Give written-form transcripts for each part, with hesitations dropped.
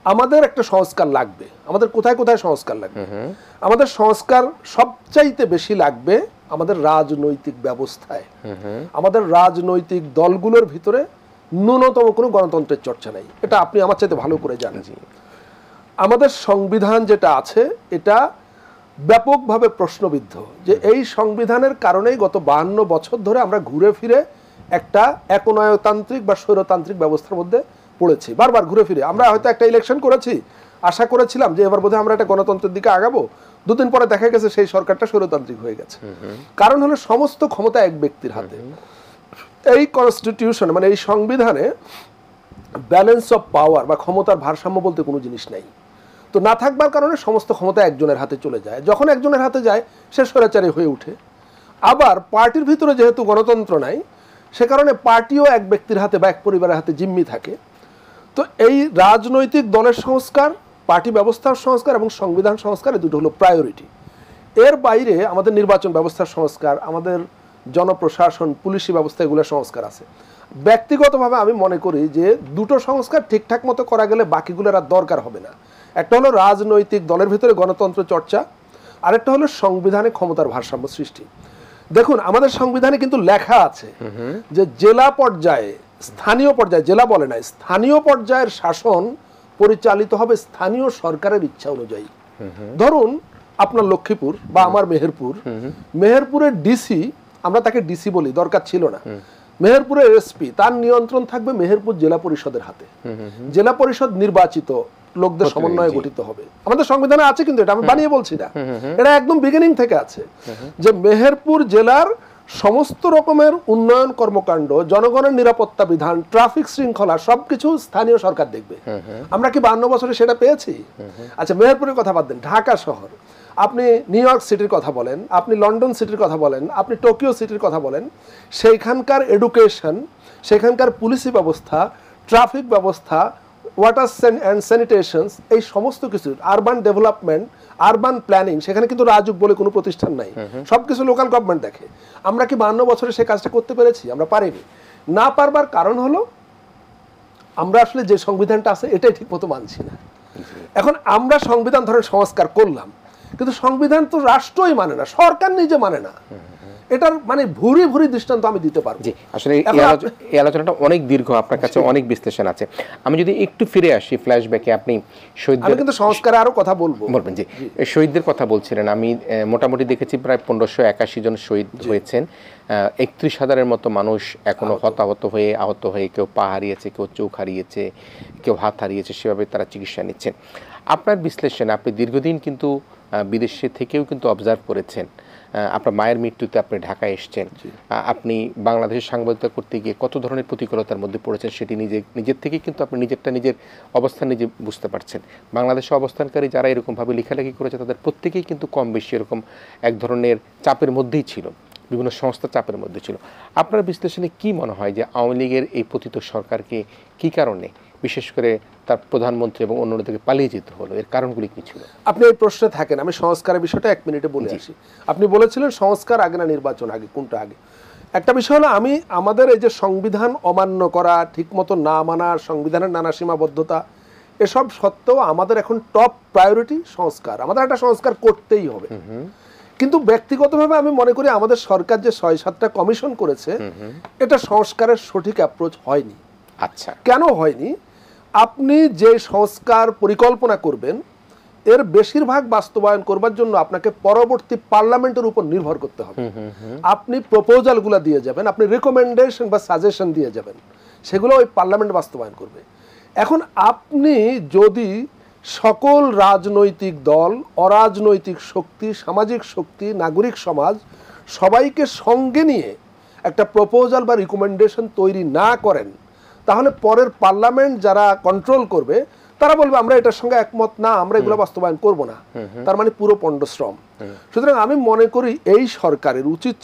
আমাদের একটা সংস্কার লাগবে। আমাদের কোথায় কোথায় সংস্কার লাগবে? আমাদের সংস্কার সবচাইতে বেশি লাগবে আমাদের রাজনৈতিক ব্যবস্থায়। আমাদের রাজনৈতিক দলগুলোর ভিতরে ন্যূনতম কোনো গণতন্ত্রের চর্চা নাই, এটা আপনি আমার চাইতে ভালো করে জানেন। আমাদের সংবিধান যেটা আছে এটা ব্যাপকভাবে প্রশ্নবিদ্ধ, যে এই সংবিধানের কারণেই গত 52 বছর ধরে আমরা ঘুরে ফিরে একটা একনায়কতান্ত্রিক বা স্বৈরতান্ত্রিক ব্যবস্থার মধ্যে পড়েছি। বারবার ঘুরে ফিরে আমরা হয়তো একটা ইলেকশন করেছি, আশা করেছিলাম যে এবার বোধহয় আমরা একটা গণতন্ত্রের দিকে আগাবো, দুদিন পরে দেখা গেছে সেই সরকারটা স্বৈরতান্ত্রিক হয়ে গেছে। কারণ হলো সমস্ত ক্ষমতা এক ব্যক্তির হাতে। এই কনস্টিটিউশন মানে এই সংবিধানে ব্যালেন্স অফ পাওয়ার বা ক্ষমতার ভারসাম্য বলতে কোনো জিনিস নাই। তো না থাকবার কারণে সমস্ত ক্ষমতা একজনের হাতে চলে যায়। যখন একজনের হাতে যায় সে স্বৈরাচারী হয়ে ওঠে। আবার পার্টির ভিতরে যেহেতু গণতন্ত্র নাই, সে কারণে পার্টিও এক ব্যক্তির হাতে বা এক পরিবারের হাতে জিম্মি থাকে। তো এই রাজনৈতিক দলের সংস্কার, পার্টি ব্যবস্থার সংস্কার এবং সংবিধান সংস্কার, এই দুটো হলো প্রায়োরিটি। এর বাইরে আমাদের নির্বাচন ব্যবস্থার সংস্কার, আমাদের জনপ্রশাসন, পুলিশি ব্যবস্থা, এগুলোর সংস্কার আছে। ব্যক্তিগতভাবে আমি মনে করি যে দুটো সংস্কার ঠিকঠাক মতো করা গেলে বাকিগুলোর আর দরকার হবে না। একটা হলো রাজনৈতিক দলের ভিতরে গণতন্ত্র চর্চা, আরেকটা হলো সংবিধানে ক্ষমতার ভারসাম্য সৃষ্টি। দেখুন আমাদের সংবিধানে কিন্তু লেখা আছে যে জেলা পর্যায়ে, স্থানীয় পর্যায়ে, জেলা বলে নাই, স্থানীয় পর্যায়ের শাসন পরিচালিত হবে স্থানীয় সরকারের ইচ্ছা অনুযায়ী। ধরুন আপনার লক্ষ্মীপুর বা আমার মেহেরপুরের ডিসি, আমরা তাকে ডিসি বলি, দরকার ছিল না। মেহেরপুরের এসপি, তার নিয়ন্ত্রণ থাকবে মেহেরপুর জেলা পরিষদের হাতে। জেলা পরিষদ নির্বাচিত লোকদের সমন্বয়ে গঠিত হবে। আমাদের সংবিধানে আছে, কিন্তু এটা আমি বানিয়ে বলছি না, এটা একদম বিগিনিং থেকে আছে যে মেহেরপুর জেলার সমস্ত রকমের উন্নয়ন কর্মকাণ্ড, জনগণের নিরাপত্তা বিধান, ট্রাফিক শৃঙ্খলা সবকিছু স্থানীয় সরকার দেখবে। আমরা কি 52 বছরে সেটা পেয়েছি? আচ্ছা মেহেরপুরের কথা বাদ দেন, ঢাকা শহর, আপনি নিউ ইয়র্ক সিটির কথা বলেন, আপনি লন্ডন সিটির কথা বলেন, আপনি টোকিও সিটির কথা বলেন, সেইখানকার এডুকেশন, সেখানকার পুলিশি ব্যবস্থা, ট্রাফিক ব্যবস্থা, ওয়াটার অ্যান্ড স্যানিটেশনস, এই সমস্ত কিছু, আরবান ডেভেলপমেন্ট, আরবান প্ল্যানিং, সেখানে কিন্তু রাজুক বলে কোনো প্রতিষ্ঠান নাই, সবকিছু লোকাল গভর্নমেন্ট দেখে। আমরা কি 52 বছরে সে কাজটা করতে পেরেছি? আমরা পারিনি। না পারবার কারণ হলো আমরা আসলে যে সংবিধানটা আছে এটাই ঠিক মতো মানছি না। এখন আমরা সংবিধান ধরেন সংস্কার করলাম, কিন্তু সংবিধান তো রাষ্ট্রই মানে না, সরকার নিজে মানে না। এটার মানে ভুরি ভুরি দৃষ্টান্ত আমি দিতে পারবো। আসলে এই আলোচনাটা অনেক দীর্ঘ, আপনার কাছে অনেক বিশ্লেষণ আছে। আমি যদি একটু ফিরে আসি ফ্ল্যাশব্যাকে, আপনি শহীদদের, কিন্তু সংস্কারে আরো কথা বলবেন জি, শহীদদের কথা বলছিলেন। আমি মোটামুটি দেখেছি প্রায় 1581 জন শহীদ হয়েছেন। 31,000-এর মতো মানুষ এখনো হতাহত হয়ে, আহত হয়ে, কেউ পা হারিয়েছে, কেউ চোখ হারিয়েছে, কেউ হাত হারিয়েছে, সেভাবে তারা চিকিৎসা নিচ্ছেন। আপনার বিশ্লেষণে, আপনি দীর্ঘদিন কিন্তু বিদেশে থেকেও কিন্তু অবজার্ভ করেছেন, আপনার মায়ের মৃত্যুতে আপনি ঢাকায় এসছেন, আপনি বাংলাদেশের সাংবাদিকতা করতে গিয়ে কত ধরনের প্রতিকূলতার মধ্যে পড়েছেন সেটি নিজের থেকেই কিন্তু আপনি নিজের অবস্থান নিজে বুঝতে পারছেন। বাংলাদেশে অবস্থানকারী যারা এরকমভাবে লেখালেখি করেছে তাদের প্রত্যেকেই কিন্তু কম বেশি এরকম এক ধরনের চাপের মধ্যেই ছিল, বিভিন্ন সংস্থা চাপের মধ্যে ছিল। আপনার বিশ্লেষণে কি মনে হয় যে আওয়ামী লীগের এই পতিত সরকারকে কি কারণে, বিশেষ করে তার প্রধানমন্ত্রী এবং অন্যদেরকে পালিয়ে যেতে হলো, এর কারণগুলি কি ছিল? আপনি এই প্রশ্নে থাকেন, আমি সংস্কারের বিষয়টা 1 মিনিটে বলে আসি। আপনি বলেছিলেন সংস্কার আগে না নির্বাচন আগে, কোনটা আগে? একটা বিষয় হলো, আমাদের এই যে সংবিধান অমান্য করা, ঠিকমতো না মানা, সংবিধানের নানা সীমাবদ্ধতা, এসব সত্ত্বেও আমাদের এখন টপ প্রায়োরিটি সংস্কার। আমাদের একটা সংস্কার করতেই হবে। কিন্তু ব্যক্তিগতভাবে আমি মনে করি আমাদের সরকার যে 6-7টা কমিশন করেছে, এটা সংস্কারের সঠিক অ্যাপ্রোচ হয়নি। আচ্ছা, কেন হয়নি? আপনি যে সংস্কার পরিকল্পনা করবেন এর বেশিরভাগ বাস্তবায়ন করবার জন্য আপনাকে পরবর্তী পার্লামেন্টের উপর নির্ভর করতে হবে। আপনি প্রপোজালগুলো দিয়ে যাবেন, আপনি রিকমেন্ডেশন বা সাজেশন দিয়ে যাবেন, সেগুলো ওই পার্লামেন্ট বাস্তবায়ন করবে। এখন আপনি যদি সকল রাজনৈতিক দল, অরাজনৈতিক শক্তি, সামাজিক শক্তি, নাগরিক সমাজ সবাইকে সঙ্গে নিয়ে একটা প্রপোজাল বা রিকমেন্ডেশন তৈরি না করেন, তাহলে পরের পার্লামেন্ট যারা কন্ট্রোল করবে তারা বলবে আমরা এটার সঙ্গে একমত না, আমরা এগুলো বাস্তবায়ন করব না। তার মানে পুরো পণ্ডশ্রম। সুতরাং আমি মনে করি এই সরকারের উচিত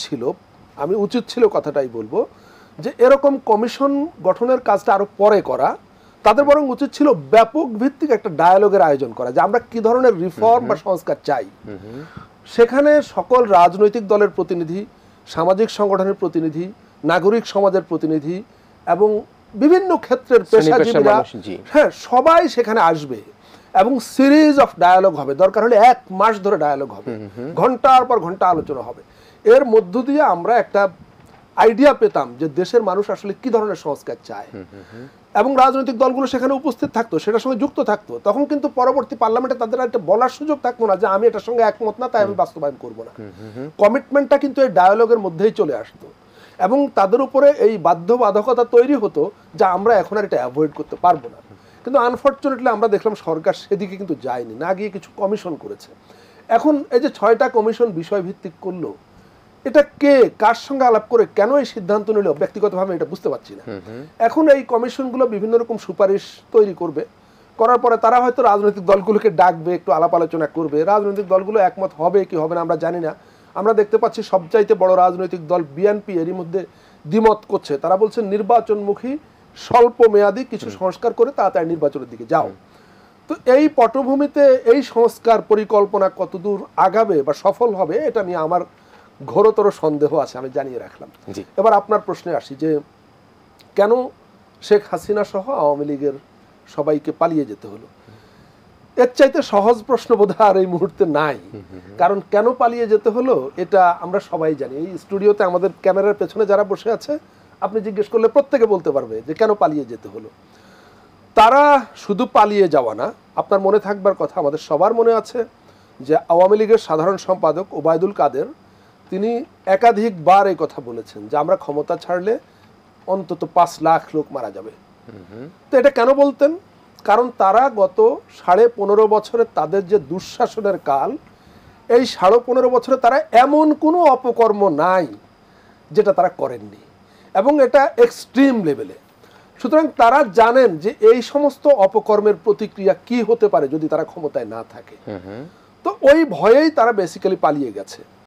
ছিল কথাটাই বলবো, যে এরকম কমিশন গঠনের কাজটা আরো পরে করা। তাদের বরং উচিত ছিল ব্যাপক ভিত্তিক একটা ডায়ালগের আয়োজন করা, যে আমরা কি ধরনের রিফর্ম বা সংস্কার চাই। সেখানে সকল রাজনৈতিক দলের প্রতিনিধি, সামাজিক সংগঠনের প্রতিনিধি, নাগরিক সমাজের প্রতিনিধি এবং বিভিন্ন ক্ষেত্রের পেশাজীবীরা, হ্যাঁ, সবাই সেখানে আসবে এবং সিরিজ অফ ডায়ালগ হবে, দরকার হলে 1 মাস ধরে ডায়ালগ হবে, ঘন্টার পর ঘন্টা আলোচনা হবে। এর মধ্য দিয়ে আমরা একটা আইডিয়া পেতাম যে দেশের মানুষ আসলে কি ধরনের সংস্কার চায়, এবং রাজনৈতিক দলগুলো সেখানে উপস্থিত থাকতো, সেটার সঙ্গে যুক্ত থাকতো। তখন কিন্তু পরবর্তী পার্লামেন্টে তাদের একটা বলার সুযোগ থাকতো না যে আমি এটার সঙ্গে একমত না, তাই আমি বাস্তবায়ন করবো না। কমিটমেন্টটা কিন্তু এই ডায়ালগের মধ্যেই চলে আসতো, এবং তাদের উপরে এই বাধ্যবাধকতা তৈরি হতো যা আমরা এখন আর এটা অ্যাভয়েড করতে পারবো না। কিন্তু আনফর্চুনেটলি আমরা দেখলাম সরকার সেদিকে কিন্তু যায়নি, না গিয়ে কিছু কমিশন করেছে। এখন এই যে 6টা কমিশন বিষয়ভিত্তিক করলো, এটা কে কার সঙ্গে আলাপ করে কেন এই সিদ্ধান্ত নিল ব্যক্তিগতভাবে এটা বুঝতে পারছি না। এখন এই কমিশনগুলো বিভিন্ন রকম সুপারিশ তৈরি করবে, করার পরে তারা হয়তো রাজনৈতিক দলগুলোকে ডাকবে, একটু আলাপ আলোচনা করবে। রাজনৈতিক দলগুলো একমত হবে কি হবে না আমরা জানি না। আমরা দেখতে পাচ্ছি সবচাইতে বড় রাজনৈতিক দল বিএনপি এরই মধ্যে দ্বিমত করছে। তারা বলছে নির্বাচনমুখী স্বল্প মেয়াদী কিছু সংস্কার করে তাড়াতাড়ি নির্বাচনের দিকে যাও। তো এই পটভূমিতে এই সংস্কার পরিকল্পনা কতদূর আগাবে বা সফল হবে এটা নিয়ে আমার ঘোরতর সন্দেহ আছে, আমি জানিয়ে রাখলাম। এবার আপনার প্রশ্নে আসি যে কেন শেখ হাসিনা সহ আওয়ামী লীগের সবাইকে পালিয়ে যেতে হলো। এর চাইতে সহজ প্রশ্ন বোধহয় আর এই মুহূর্তে নাই। কারণ কেন পালিয়ে যেতে হলো এটা আমরা সবাই জানি। এই স্টুডিওতে আমাদের ক্যামেরার পেছনে যারা বসে আছে, আপনি জিজ্ঞেস করলে প্রত্যেকে বলতে পারবে যে কেন পালিয়ে যেতে হলো। তারা শুধু পালিয়ে যাওয়া না, আপনার মনে থাকবার কথা, আমাদের সবার মনে আছে যে আওয়ামী লীগের সাধারণ সম্পাদক ওবায়দুল কাদের তিনি একাধিকবার এই কথা বলেছেন যে আমরা ক্ষমতা ছাড়লে অন্তত 5 লাখ লোক মারা যাবে। তো এটা কেন বলতেন? কারণ তারা গত 15.5 বছরে তাদের যে দুঃশাসনের কাল, এই 15.5 বছরে তারা এমন কোনো অপকর্ম নাই যেটা তারা করেননি, এবং এটা এক্সট্রিম লেভেলে। সুতরাং তারা জানেন যে এই সমস্ত অপকর্মের প্রতিক্রিয়া কি হতে পারে যদি তারা ক্ষমতায় না থাকে। তো ওই ভয়েই তারা বেসিক্যালি পালিয়ে গেছে।